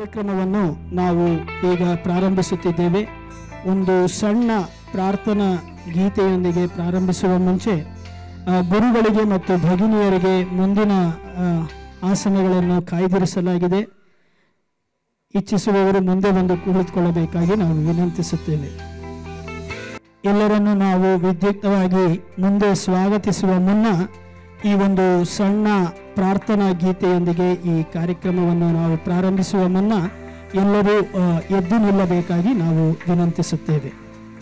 ಕಾರ್ಯಕ್ರಮವನ್ನು ನಾವು ಈಗ ಪ್ರಾರಂಭಿಸುತ್ತಿದ್ದೇವೆ. ಒಂದು ಸಣ್ಣ ಪ್ರಾರ್ಥನಾ ಗೀತೆಯೊಂದಿಗೆ ಪ್ರಾರಂಭಿಸುವ ಮುಂಚೆ ಗುರುಗಳಿಗೆ ಮತ್ತು ಭಗಿನಿಯರಿಗೆ ಮುಂದಿನ ಆಸನಗಳನ್ನು ಕಾಯ್ದಿರಿಸಲಾಗಿದೆ. ಇಚ್ಛಿಸುವವರು ಮುಂದೆ ಬಂದು ಕುಳಿತುಕೊಳ್ಳಬೇಕಾಗಿ ನಾವು ವಿನಂತಿಸುತ್ತೇವೆ. ಎಲ್ಲರನ್ನು ನಾವು ವಿದ್ಯುಕ್ತವಾಗಿ ಮುಂದೆ ಸ್ವಾಗತಿಸುವ ಮುನ್ನ ಈ ಒಂದು ಸಣ್ಣ ಪ್ರಾರ್ಥನಾ ಗೀತೆಯೊಂದಿಗೆ ಈ ಕಾರ್ಯಕ್ರಮವನ್ನು ನಾವು ಪ್ರಾರಂಭಿಸುವ ಮುನ್ನ ಎಲ್ಲರೂ ಎದ್ದು ನಿಲ್ಲಬೇಕಾಗಿ ನಾವು ವಿನಂತಿಸುತ್ತೇವೆ.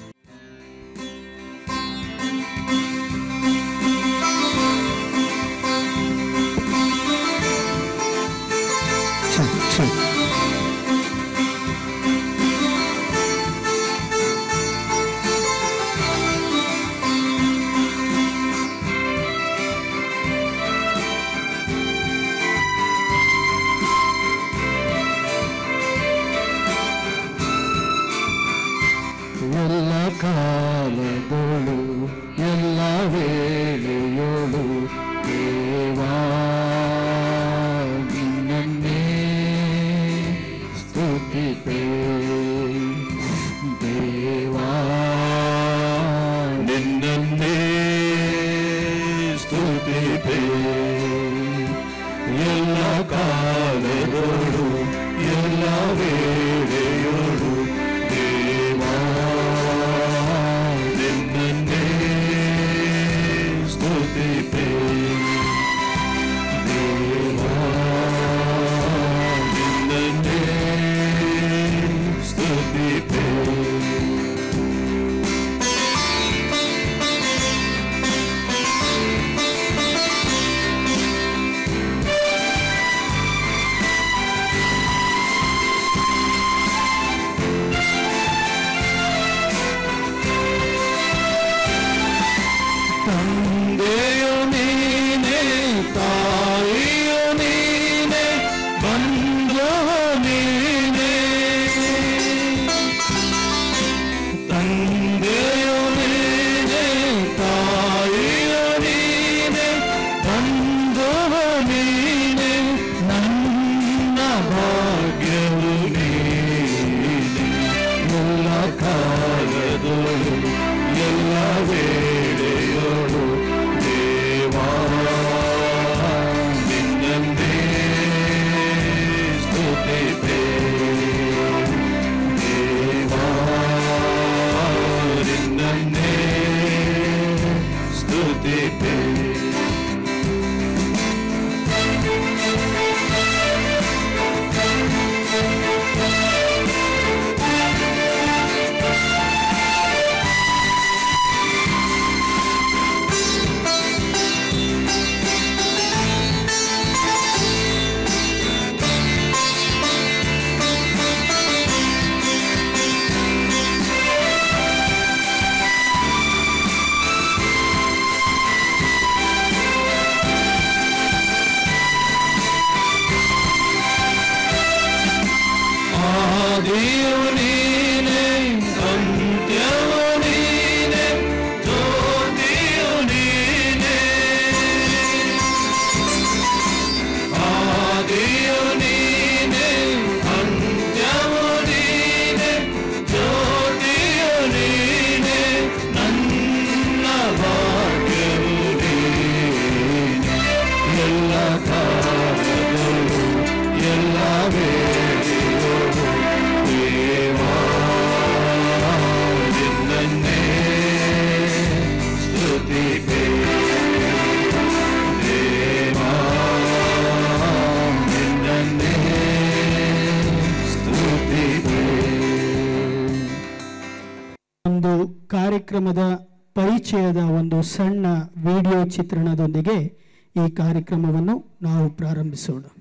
ಎಲ್ಲ ಕಾಲದೋಳು ಎಲ್ಲ ವೇಳೆಯೋಳು ದೇವಾ ನಿನ್ನನ್ನೇ ಸ್ತುತಿಪೆ, ದೇವಾ ನಿನ್ನನ್ನೇ ಸ್ತುತಿಪೆ. ಎಲ್ಲ ಕಾಲದೋಳು ಎಲ್ಲ ವೇಳೆಯೋಳು ದೇವಾ ನಿನ್ನನ್ನೇ ಸ್ತುತಿಪೆ, ದೇವಾ ನಿನ್ನನ್ನೇ ಸ್ತುತಿಪೆ. ತಂದೆಯು ನೀನೆ, ತಾಯಿಯು ನೀನೆ, ಬಂಧು ನೀನೆ. ತಂದೆಯು ನೀನೆ, ತಾಯಿಯು ನೀನೆ, ಬಂಧು ನೀನೆ, ನನ್ನ ಭಾಗ್ಯವು ನೀನೆ. ಎಲ್ಲ ಕಾಲದೋಳು ಎಲ್ಲ ವೇಳೆಯೋಳು ದೇವಾ ನಿನ್ನನ್ನೇ ಸ್ತುತಿಪೆ, ದೇವಾ ನಿನ್ನನ್ನೇ ಸ್ತುತಿಪೆ. ಆದಿಯು ನೀನೆ, ಅಂತ್ಯವು ನೀನೆ, ಜ್ಯೋತಿಯು ನೀನೆ. ಆದಿಯು ನೀನೆ, ಅಂತ್ಯವು ನೀನೆ, ಜ್ಯೋತಿಯು ನೀನೆ, ನನ್ನ ಭಾಗ್ಯವು ನೀನೆ. ಎಲ್ಲ ಕಾಲದಲ್ಲೂ ಎಲ್ಲ ವೇಳೆಯಲ್ಲೂ ದೇವಾ ನಿನ್ನನ್ನೇ ಸ್ತುತಿಪೆ, ದೇವಾ ನಿನ್ನನ್ನೇ ಸ್ತುತಿಪೆ. ಒಂದು ಕಾರ್ಯಕ್ರಮದ ಪರಿಚಯದ ಒಂದು ಸಣ್ಣ ವಿಡಿಯೋ ಚಿತ್ರಣದೊಂದಿಗೆ ಈ ಕಾರ್ಯಕ್ರಮವನ್ನು ನಾವು ಪ್ರಾರಂಭಿಸೋಣ.